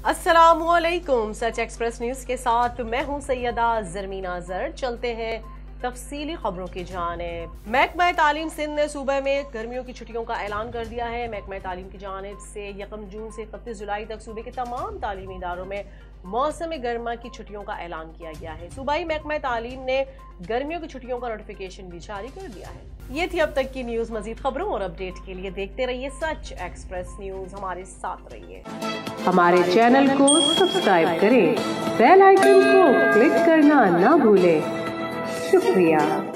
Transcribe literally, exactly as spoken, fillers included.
अस्सलामुअलैकुम। सच express news के साथ मैं हूं सैयदा ज़रमीना ज़र। चलते हैं तफसीली खबरों की जानिब। महकमा तालीम सिंध ने सूबे में गर्मियों की छुट्टियों का ऐलान कर दिया है। महकमा तालीम की जानिब से यकम जून से इकतीस जुलाई तक सूबे के तमाम तालीमी इदारों में मौसम गर्मा की छुट्टियों का ऐलान किया गया है। सूबाई महकमा तालीम ने गर्मियों की छुट्टियों का नोटिफिकेशन भी जारी कर दिया है। ये थी अब तक की न्यूज। मजीद खबरों और अपडेट के लिए देखते रहिए सच एक्सप्रेस न्यूज। हमारे साथ रहिए। हमारे चैनल को सब्सक्राइब करें, बेल आइकन को क्लिक करना ना भूलें। शुक्रिया।